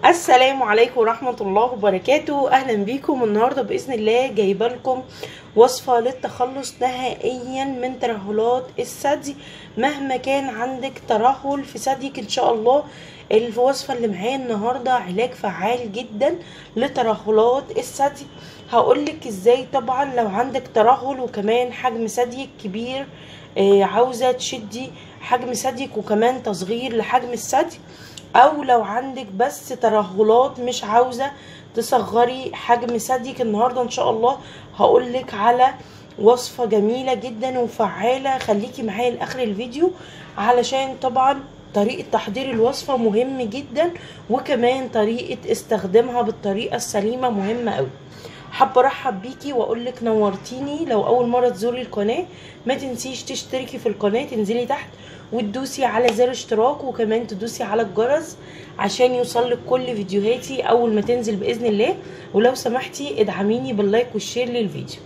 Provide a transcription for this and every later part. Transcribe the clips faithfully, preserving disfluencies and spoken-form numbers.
السلام عليكم ورحمة الله وبركاته. اهلا بيكم. النهاردة باذن الله جايبه لكم وصفة للتخلص نهائيا من ترهلات الثدي. مهما كان عندك ترهل في ثديك ان شاء الله الوصفة اللي معايا النهاردة علاج فعال جدا لترهلات الثدي. هقولك ازاي. طبعا لو عندك ترهل وكمان حجم ثديك كبير، آه عاوزة تشدي حجم ثديك وكمان تصغير لحجم الثدي، او لو عندك بس ترهلات مش عاوزة تصغري حجم ثديك، النهاردة ان شاء الله هقولك على وصفة جميلة جدا وفعالة. خليكي معايا لاخر الفيديو علشان طبعا طريقة تحضير الوصفة مهم جدا، وكمان طريقة استخدامها بالطريقة السليمة مهمة قوي. حابه ارحب بيكي واقولك نورتيني. لو اول مره تزوري القناه ما تنسيش تشتركي في القناه، تنزلي تحت وتدوسي على زر اشتراك وكمان تدوسي على الجرس عشان يوصلك كل فيديوهاتي اول ما تنزل باذن الله. ولو سمحتي ادعميني باللايك والشير للفيديو.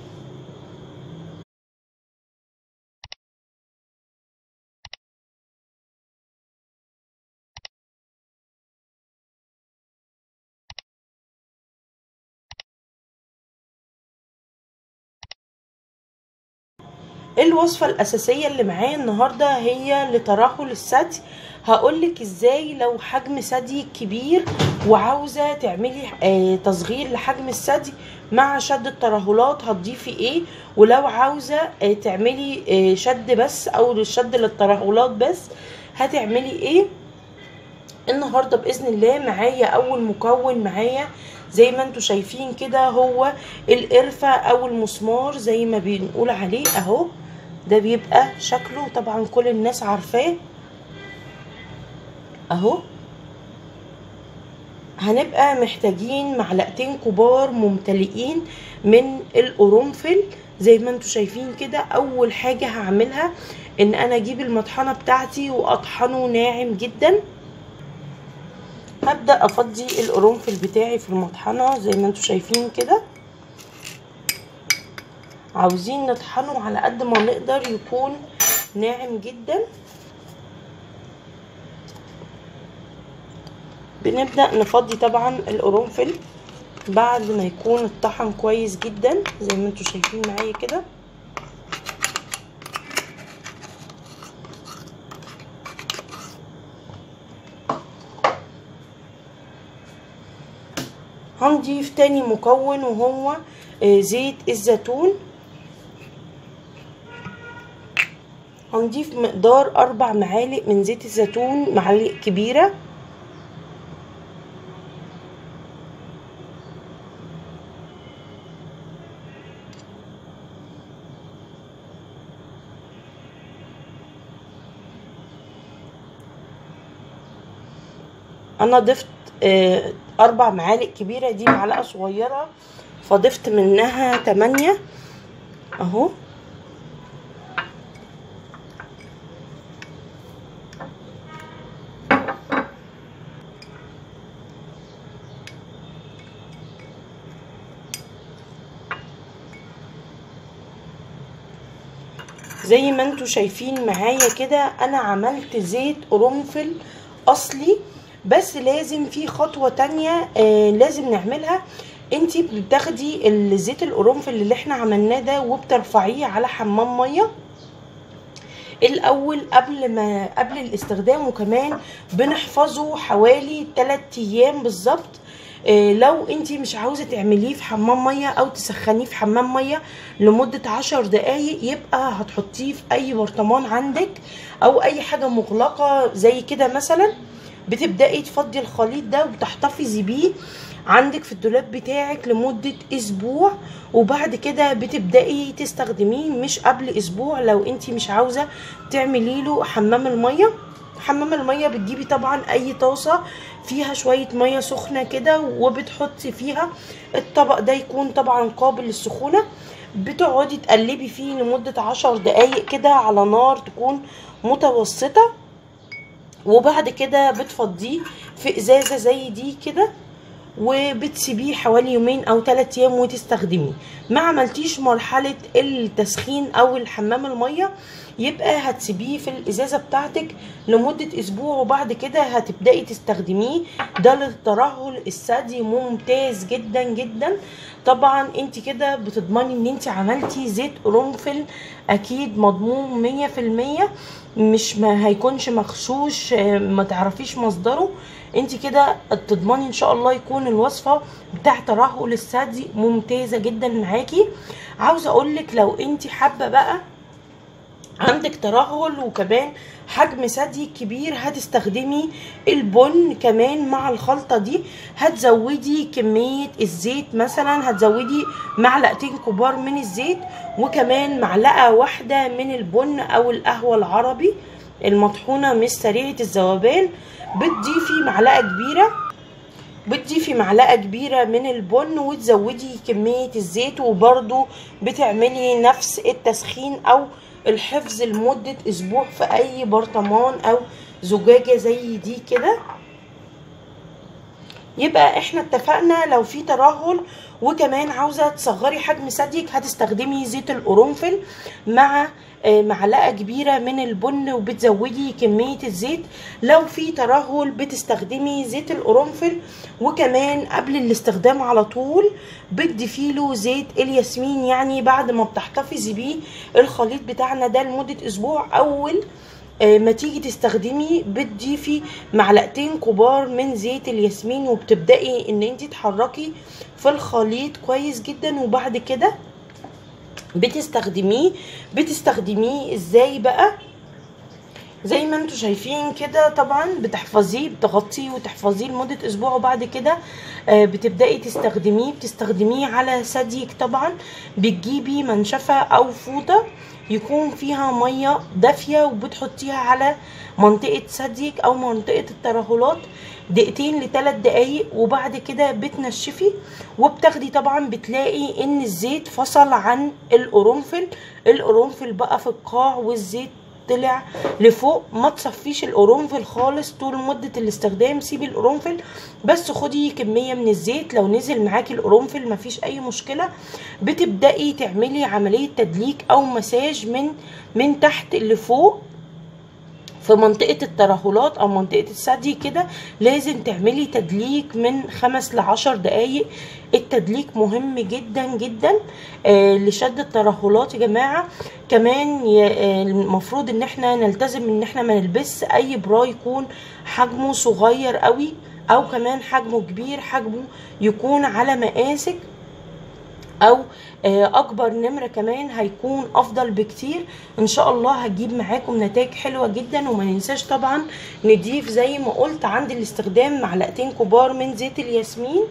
الوصفة الأساسية اللي معايا النهاردة هي لترهل الثدي. هقولك ازاي لو حجم ثدي كبير وعاوزة تعملي آه تصغير لحجم الثدي مع شد الترهلات هتضيفي ايه، ولو عاوزة آه تعملي آه شد بس او شد للترهلات بس هتعملي ايه. النهاردة بإذن الله معايا اول مكون معايا زي ما انتوا شايفين كده هو القرفة او المسمار زي ما بنقول عليه اهو. ده بيبقى شكله طبعا كل الناس عارفاه اهو. هنبقى محتاجين معلقتين كبار ممتلئين من القرنفل زي ما انتوا شايفين كده. اول حاجة هعملها ان انا اجيب المطحنة بتاعتي واطحنه ناعم جدا. هبدأ افضي القرنفل بتاعي في المطحنة زي ما انتوا شايفين كده. عاوزين نطحنه على قد ما نقدر يكون ناعم جدا. بنبدأ نفضي طبعا القرنفل بعد ما يكون اتطحن كويس جدا زي ما انتوا شايفين معايا كده. هنضيف تاني مكون وهو زيت الزيتون. هنضيف مقدار اربع معالق من زيت الزيتون، معالق كبيرة. انا ضفت آه اربع معالق كبيرة، دي معلقة صغيرة فضفت منها تمانية اهو. زي ما انتوا شايفين معايا كده انا عملت زيت قرنفل اصلي، بس لازم في خطوة تانية آه لازم نعملها. انتي بتاخدي الزيت القرنفل اللي احنا عملناه ده وبترفعيه على حمام مية الاول قبل ما قبل الاستخدام، وكمان بنحفظه حوالي تلات ايام بالظبط. إيه لو انتي مش عاوزه تعمليه في حمام ميه او تسخنيه في حمام ميه لمده عشر دقايق يبقى هتحطيه في اي برطمان عندك او اي حاجه مغلقه زي كده مثلا. بتبداي تفضي الخليط ده وبتحتفظي بيه عندك في الدولاب بتاعك لمدة اسبوع، وبعد كده بتبدأي تستخدميه مش قبل اسبوع لو انتي مش عاوزة تعملي له حمام المية. حمام المية بتجيبي طبعا اي طاسة فيها شوية مية سخنة كده وبتحطي فيها الطبق ده يكون طبعا قابل للسخونة. بتقعدي تقلبي فيه لمدة عشر دقايق كده على نار تكون متوسطة، وبعد كده بتفضيه في ازازة زي دي كده وبتسيبيه حوالي يومين او ثلاث ايام وتستخدميه. ما عملتيش مرحله التسخين او الحمام الميه يبقى هتسيبيه في الازازه بتاعتك لمده اسبوع، وبعد كده هتبداي تستخدميه. ده للترهل الثدي ممتاز جدا جدا. طبعا انت كده بتضمني ان انت عملتي زيت قرنفل اكيد مضمون مية في المية، مش ما هيكونش مغشوش ما تعرفيش مصدره. انت كده تضمني ان شاء الله يكون الوصفه بتاع ترهل الثدي ممتازه جدا معاكي. عاوزه اقولك لو انت حابه بقى عندك ترهل وكمان حجم ثدي كبير، هتستخدمي البن كمان مع الخلطه دي. هتزودي كميه الزيت، مثلا هتزودي معلقتين كبار من الزيت، وكمان معلقه واحده من البن او القهوه العربي المطحونه مش سريعه الذوبان. بتضيفي معلقه كبيره بتضيفي معلقه كبيره من البن وتزودي كميه الزيت، وبرده بتعملي نفس التسخين او الحفظ لمده اسبوع في اي برطمان او زجاجه زي دي كده. يبقى احنا اتفقنا لو في ترهل وكمان عاوزه تصغري حجم ثديك هتستخدمي زيت القرنفل مع معلقه كبيره من البن وبتزودي كميه الزيت. لو في ترهل بتستخدمي زيت القرنفل وكمان قبل الاستخدام على طول بتضيفي له زيت الياسمين، يعني بعد ما بتحتفظي بيه الخليط بتاعنا ده لمده اسبوع، اول ما تيجي تستخدمي بتضيفي معلقتين كبار من زيت الياسمين وبتبدأي ان انت تحركي في الخليط كويس جدا. وبعد كده بتستخدميه بتستخدميه ازاي بقى؟ زي ما انتوا شايفين كده. طبعا بتحفظيه بتغطيه وتحفظيه لمدة اسبوع، وبعد كده بتبدأي تستخدميه بتستخدميه على ثديك. طبعا بتجيبي منشفة او فوطة يكون فيها ميه دافيه وبتحطيها على منطقه ثديك او منطقه الترهلات دقيقتين لثلاث دقايق، وبعد كده بتنشفي وبتاخدي. طبعا بتلاقي ان الزيت فصل عن القرنفل، القرنفل بقى في القاع والزيت طلع لفوق. ما تصفيش القرنفل خالص طول مده الاستخدام، سيبي القرنفل بس خدي كميه من الزيت. لو نزل معاكي القرنفل مفيش اي مشكله. بتبداي تعملي عمليه تدليك او مساج من من تحت لفوق في منطقة الترهلات او منطقة الثدي كده. لازم تعملي تدليك من خمس لعشر دقايق. التدليك مهم جدا جدا آه لشد الترهلات يا جماعة. كمان آه المفروض ان احنا نلتزم ان احنا ما نلبس اي برا يكون حجمه صغير قوي او كمان حجمه كبير، حجمه يكون على مقاسك او اكبر نمره كمان هيكون افضل بكتير. ان شاء الله هتجيب معاكم نتائج حلوه جدا. وما ننساش طبعا نضيف زي ما قلت عند الاستخدام معلقتين كبار من زيت الياسمين،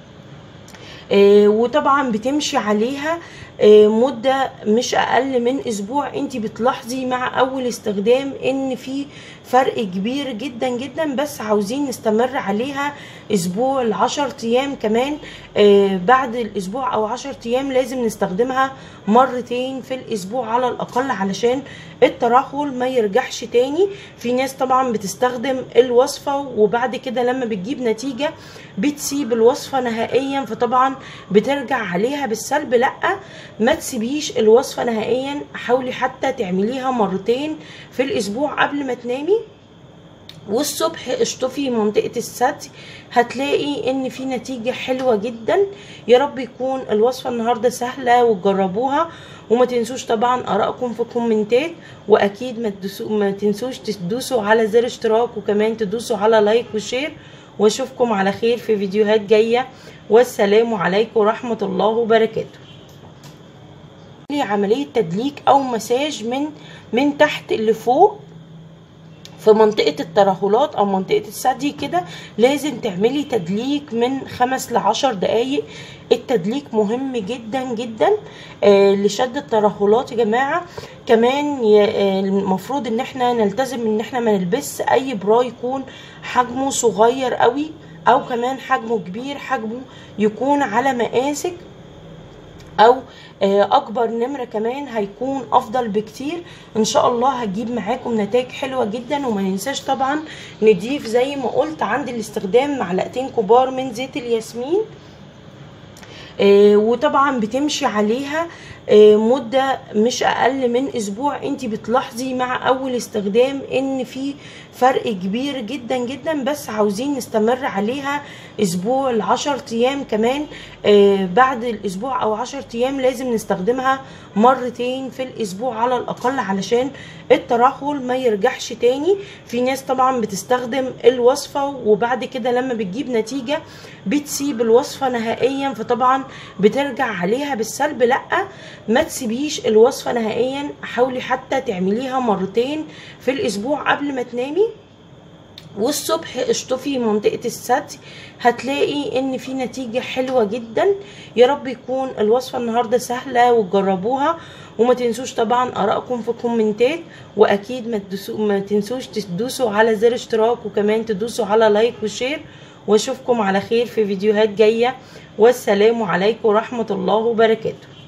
وطبعا بتمشي عليها مدة مش اقل من اسبوع. انت بتلاحظي مع اول استخدام ان في فرق كبير جدا جدا، بس عاوزين نستمر عليها اسبوع لعشر ايام كمان. بعد الاسبوع او عشر ايام لازم نستخدمها مرتين في الاسبوع على الاقل علشان الترهل ما يرجعش تاني. في ناس طبعا بتستخدم الوصفة وبعد كده لما بتجيب نتيجة بتسيب الوصفة نهائيا، فطبعا بترجع عليها بالسلب. لا، ما تسيبيش الوصفة نهائيا، حاولي حتى تعمليها مرتين في الاسبوع قبل ما تنامي، والصبح اشطفي منطقة الثدي هتلاقي ان في نتيجة حلوة جدا. يا رب يكون الوصفة النهاردة سهلة وتجربوها، وما تنسوش طبعا ارائكم في الكومنتات، واكيد ما, ما تنسوش تدوسوا على زر اشتراك وكمان تدوسوا على لايك وشير. واشوفكم على خير في فيديوهات جاية، والسلام عليكم ورحمة الله وبركاته. عملية تدليك او مساج من من تحت لفوق في منطقة الترهلات او منطقة الثدي كده. لازم تعملي تدليك من خمس لعشر دقايق. التدليك مهم جدا جدا آه لشد الترهلات يا جماعة. كمان آه المفروض ان احنا نلتزم ان احنا ما نلبس اي برا يكون حجمه صغير قوي او كمان حجمه كبير، حجمه يكون على مقاسك او اكبر نمره كمان هيكون افضل بكتير. ان شاء الله هتجيب معاكم نتائج حلوه جدا. وما ننساش طبعا نضيف زي ما قلت عند الاستخدام معلقتين كبار من زيت الياسمين، وطبعا بتمشي عليها مدة مش اقل من اسبوع. انت بتلاحظي مع اول استخدام ان في فرق كبير جدا جدا، بس عاوزين نستمر عليها اسبوع لعشر ايام كمان. بعد الاسبوع او عشر ايام لازم نستخدمها مرتين في الاسبوع على الاقل علشان الترهل ما يرجعش تاني. في ناس طبعا بتستخدم الوصفة وبعد كده لما بتجيب نتيجة بتسيب الوصفة نهائيا، فطبعا بترجع عليها بالسلب. لا، ما تسيبيش الوصفة نهائيا، حاولي حتى تعمليها مرتين في الاسبوع قبل ما تنامي، والصبح اشطفي منطقة الثدي هتلاقي ان في نتيجة حلوة جدا. يا رب يكون الوصفة النهاردة سهلة وتجربوها، وما تنسوش طبعا ارائكم في الكومنتات، واكيد ما, ما تنسوش تدوسوا على زر اشتراك، وكمان تدوسوا على لايك وشير. واشوفكم على خير في فيديوهات جاية، والسلام عليكم ورحمة الله وبركاته.